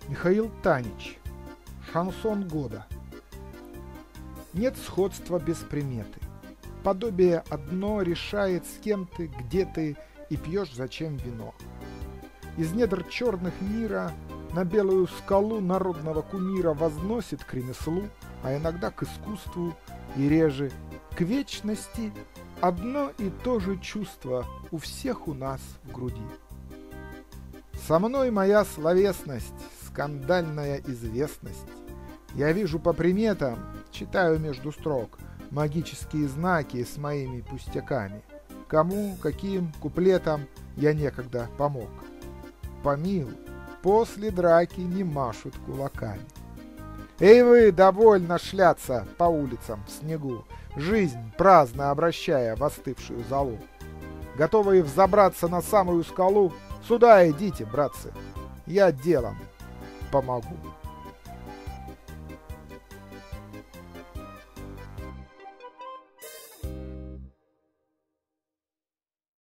Михаил Танич. Шансон года. Нет сходства без приметы. Подобие одно решает, с кем ты, где ты и пьешь зачем вино. Из недр черных мира на белую скалу народного кумира возносит к ремеслу, а иногда к искусству и реже к вечности одно и то же чувство у всех у нас в груди. Со мной моя словесность, скандальная известность. Я вижу по приметам, читаю между строк, магические знаки с моими пустяками. Кому, каким куплетом я некогда помог. Помилуй, после драки не машут кулаками. Эй вы, довольно шляться по улицам в снегу, жизнь праздно обращая в остывшую золу. Готовые взобраться на самую скалу, сюда идите, братцы, я делом помогу.